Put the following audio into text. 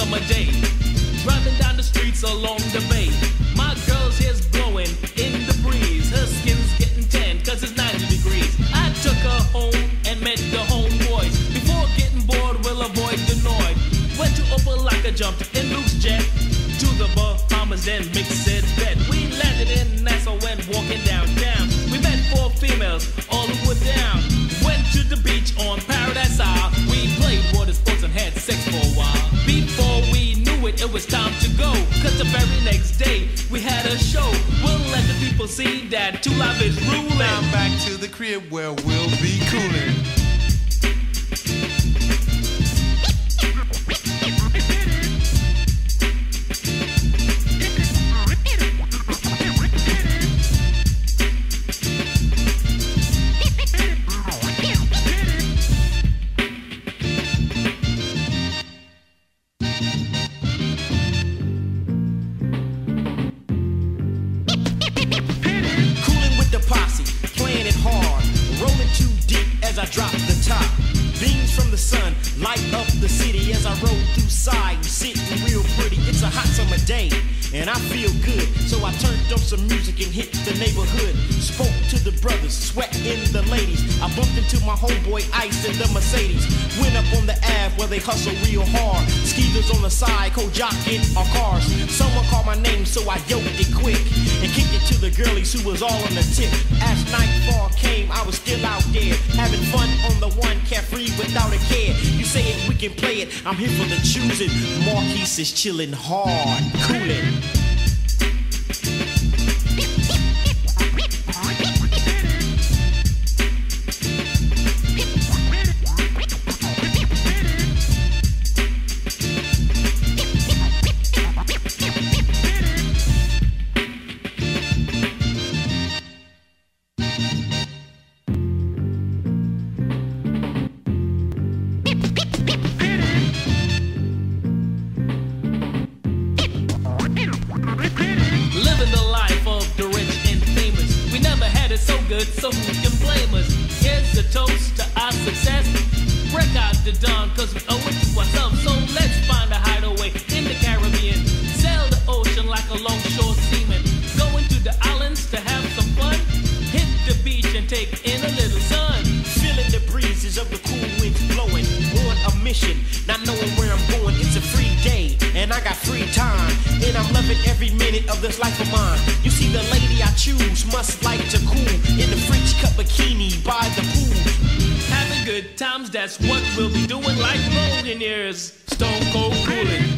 summer day, driving down the streets along the bay. My girl's hair's blowing in the breeze. Her skin's getting tan cause it's 90 degrees. I took her home and met the homeboys. Before getting bored, we'll avoid the noise. Went to Opelika, jumped in Luke's jet to the Bahamas, then mixed it bed. We landed in Nassau, went walking downtown. We met 4 females, all who were down. Went to the beach on Paradise Isle. We played water sports and had sex for a while. Before we knew it, it was time to go. Cause the very next day, we had a show. We'll let the people see that 2 Live is ruling. Now back to the crib where we'll be cooling. Drop the top. Beams from the sun light up the city as I roll through side, sitting real pretty. It's a hot summer day and I feel good, so I turned on some music and hit the neighborhood. Spoke to the brothers, sweat in the ladies. I bumped into my homeboy Ice in the Mercedes. Went up on the Ave where they hustle real hard. Skeezers on the side, co-jocking our cars. Someone called my name, so I yoked it quick and kicked it to the girlies who was all on the tip. As nightfall came, I was still out there having fun on the one, carefree without a care. You say it, we can play it. I'm here for the choosing. Marquise is chilling hard, coolin'. So who can blame us? Here's a toast to our success. Break out the dawn cause we owe it to ourselves. So let's find a hideaway in the Caribbean. Sail the ocean like a longshore seaman. Going to the islands to have some fun. Hit the beach and take in a little sun. Feeling the breezes of the cool winds blowing. On a mission, not knowing where I'm going. It's a free day and I got free time. And I'm loving every minute of this life of mine. You see the lady I choose must like to cool in the French cut bikini by the pool. Having good times, that's what we'll be doing like millionaires. Stone cold coolin'.